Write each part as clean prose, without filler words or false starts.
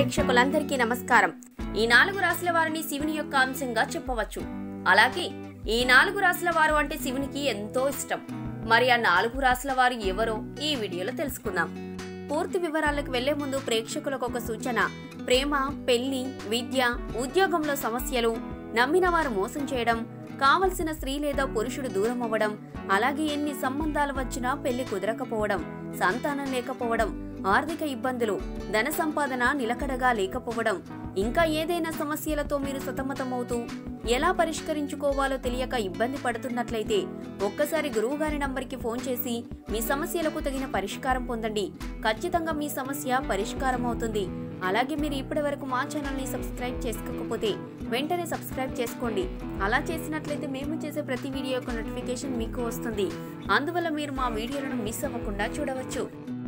ప్రేక్షకులందరికీ నమస్కారం। ఈ 4 రాశుల వారిని శివుని యొక్క అంశంగా చెప్పవచ్చు। అలాగే ఈ 4 రాశుల వారు అంటే శివునికి ఎంతో ఇష్టం। మరి ఆ 4 రాశుల వారు ఎవరో ఈ వీడియోలో తెలుసుకుందాం। పూర్తి వివరాలకు వెళ్లే ముందు ప్రేక్షకులకు ఒక సూచన। ప్రేమ, పెళ్లి, విద్య, ఉద్యోగంలో సమస్యలు, నమ్మిన వారు మోసం చేయడం, కావలసిన స్త్రీ లేదా పురుషుడు దూరం అవ్వడం, అలాగే ఎన్ని సంబంధాలు వచ్చినా పెళ్లి కుదరకపోవడం, సంతానం లేకపోవడం, ఆర్థిక ఇబ్బందులు, ధన సంపాదన నిలకడగా లేకపోవడం, ఇంకా ఏదైనా సమస్యలతో మీరు సతమతమవుతూ ఎలా పరిష్కరించుకోవాలో తెలియక ఇబ్బంది పడుతున్నట్లయితే ఒక్కసారి గురువుగారి నంబర్కి ఫోన్ చేసి మీ సమస్యలకు తగిన పరిష్కారం పొందండి। ఖచ్చితంగా మీ సమస్య పరిష్కారం అవుతుంది। అలాగే మీరు ఇప్పటివరకు మా ఛానల్ని సబ్స్క్రైబ్ చేసుకోకపోతే వెంటనే సబ్స్క్రైబ్ చేసుకోండి। అలా చేసినట్లయితే మేము చేసే ప్రతి వీడియో యొక్క నోటిఫికేషన్ మీకు వస్తుంది। అందువల్ల మీరు మా వీడియోలను మిస్ అవ్వకుండా చూడవచ్చు।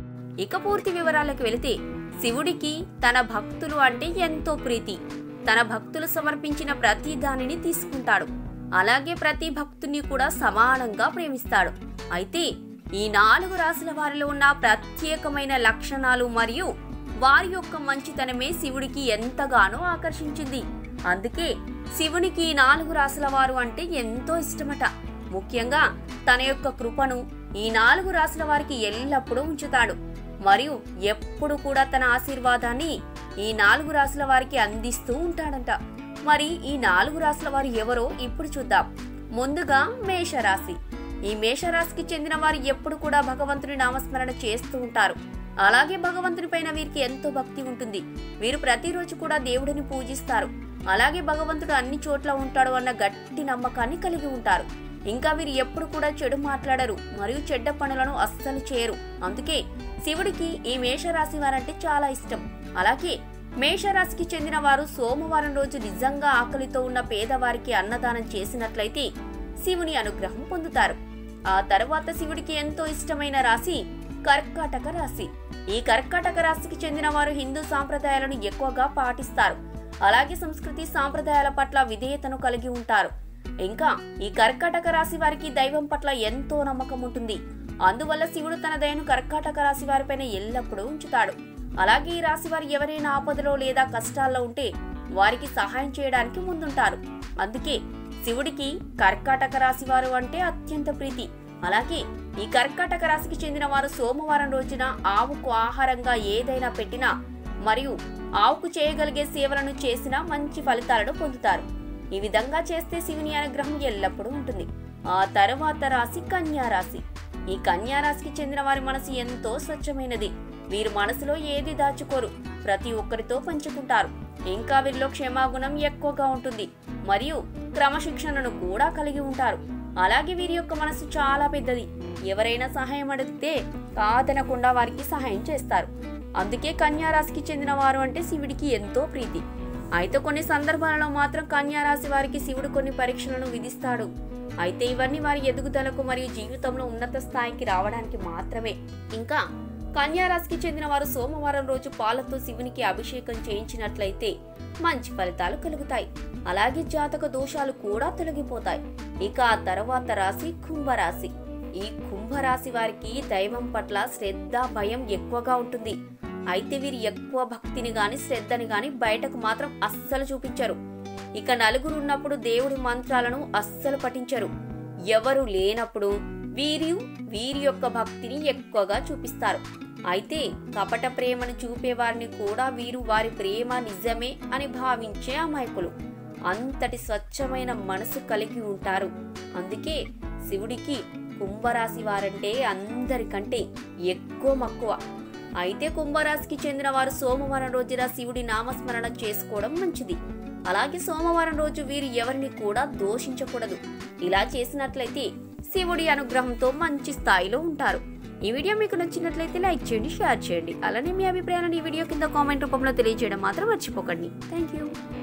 ఇక పూర్తి వివరాలకు వెళితే శివుడికి తన భక్తులు అంటే ఎంతో ప్రీతి। తన భక్తులు సమర్పించిన ప్రతి దానిని తీసుకుంటాడు। అలాగే ప్రతి భక్తుని కూడా సమానంగా ప్రేమిస్తాడు। అయితే ఈ 4 రాశుల వారిలో ఉన్న ప్రత్యేకమైన లక్షణాలు మరియు వారి యొక్క మంచితనమే శివుడికి ఎంతగానో ఆకర్షించింది। అందుకే శివునికి 4 రాశుల వారు అంటే ఎంతో ఇష్టమట। ముఖ్యంగా తన యొక్క కృపను ఈ 4 రాశుల వారికి ఎల్లప్పుడూ ఉంచుతాడు మరియు ఎప్పుడు కూడా తన ఆశీర్వాదాన్ని ఈ 4 రాశుల వారికి అందిస్తూ ఉంటాడంట। మరి ఈ 4 రాశుల వారు ఎవరో ఇప్పుడు చూద్దాం। ముందుగా మేషరాశి। ఈ మేషరాశికి చెందిన వారు ఎప్పుడు కూడా భగవంతుని నామస్మరణ చేస్తూ ఉంటారు। అలాగే భగవంతుని పైన వీరికి ఎంతో భక్తి ఉంటుంది। వీరు ప్రతిరోజు కూడా దేవుడిని పూజిస్తారు। అలాగే భగవంతుడు అన్ని చోట్ల ఉంటాడు అన్న గట్టి నమ్మకాన్ని కలిగి ఉంటారు। ఇంకా వీరు ఎప్పుడు కూడా చెడు మాట్లాడరు మరియు చెడ్డ పనులను అస్సలు చేయరు। అందుకే శివుడికి ఈ మేషరాశి వారంటే చాలా ఇష్టం। అలాగే మేషరాశికి చెందిన వారు సోమవారం రోజు నిజంగా ఆకలితో ఉన్న పేదవారికి అన్నదానం చేసినట్లయితే శివుని అనుగ్రహం పొందుతారు। ఆ తర్వాత శివుడికి ఎంతో ఇష్టమైన రాశి కర్కాటక రాశి। ఈ కర్కాటక రాశికి చెందిన వారు హిందూ సాంప్రదాయాలను ఎక్కువగా పాటిస్తారు। అలాగే సంస్కృతి సాంప్రదాయాల పట్ల విధేయతను కలిగి ఉంటారు। ఇంకా ఈ కర్కాటక రాశి వారికి దైవం పట్ల ఎంతో నమ్మకం ఉంటుంది। అందువల్ల శివుడు తన దయను కర్కాటక రాశి వారిపైన ఎల్లప్పుడూ ఉంచుతాడు। అలాగే ఈ రాశి వారు ఎవరైనా ఆపదలో లేదా కష్టాల్లో ఉంటే వారికి సహాయం చేయడానికి ముందుంటారు। అందుకే శివుడికి కర్కాటక రాశి వారు అంటే అత్యంత ప్రీతి। అలాగే ఈ కర్కాటక రాశికి చెందిన వారు సోమవారం రోజున ఆవుకు ఆహారంగా ఏదైనా పెట్టినా మరియు ఆవుకు చేయగలిగే సేవలను చేసినా మంచి ఫలితాలను పొందుతారు। ఈ విధంగా చేస్తే శివుని అనుగ్రహం ఎల్లప్పుడూ ఉంటుంది। ఆ తరువాత రాశి కన్యా రాశి। ఈ కన్యా రాశికి చెందిన వారి మనసు ఎంతో స్వచ్ఛమైనది। వీరు మనసులో ఏది దాచుకోరు, ప్రతి ఒక్కరితో పంచుకుంటారు। ఇంకా వీరిలో క్షమాగుణం ఎక్కువగా ఉంటుంది మరియు క్రమశిక్షణను కూడా కలిగి ఉంటారు। అలాగే వీరి యొక్క మనసు చాలా పెద్దది। ఎవరైనా సహాయం అడిగితే కాదనకుండా వారికి సహాయం చేస్తారు। అందుకే కన్యా రాశికి చెందిన వారు అంటే శివుడికి ఎంతో ప్రీతి। అయితే కొన్ని సందర్భాలలో మాత్రం కన్యా రాశి వారికి శివుడు కొన్ని పరీక్షలను విధిస్తాడు। అయితే ఇవన్నీ వారి ఎదుగుదలకు మరియు జీవితంలో ఉన్నత స్థాయికి రావడానికి మాత్రమే। ఇంకా కన్యా రాశికి చెందిన వారు సోమవారం రోజు పాలతో శివునికి అభిషేకం చేయించినట్లయితే మంచి ఫలితాలు కలుగుతాయి। అలాగే జాతక దోషాలు కూడా తొలగిపోతాయి। ఇక ఆ తర్వాత రాశి కుంభరాశి। ఈ కుంభరాశి వారికి దైవం పట్ల శ్రద్ధ, భయం ఎక్కువగా ఉంటుంది। అయితే వీరు ఎక్కువ భక్తిని గాని శ్రద్ధని గాని బయటకు మాత్రం అస్సలు చూపించరు। ఇక నలుగురు ఉన్నప్పుడు దేవుడి మంత్రాలను అస్సలు పఠించరు। ఎవరు లేనప్పుడు వీరి యొక్క భక్తిని ఎక్కువగా చూపిస్తారు। అయితే కపట ప్రేమను చూపేవారిని కూడా వీరు వారి ప్రేమ నిజమే అని భావించే అమాయకులు। అంతటి స్వచ్ఛమైన మనసు కలిగి ఉంటారు। అందుకే శివుడికి కుంభరాశి వారంటే అందరికంటే ఎక్కువ మక్కువ। అయితే కుంభరాశికి చెందిన వారు సోమవారం రోజున శివుడి నామస్మరణ చేసుకోవడం మంచిది। అలాగే సోమవారం రోజు వీరు ఎవరిని కూడా దూషించకూడదు। ఇలా చేసినట్లయితే శివుడి అనుగ్రహంతో మంచి స్థాయిలో ఉంటారు। ఈ వీడియో మీకు నచ్చినట్లయితే లైక్ చేయండి, షేర్ చేయండి। అలానే మీ అభిప్రాయాలను ఈ వీడియో కింద కామెంట్ రూపంలో తెలియజేయడం మాత్రం మర్చిపోకండి। Thank you.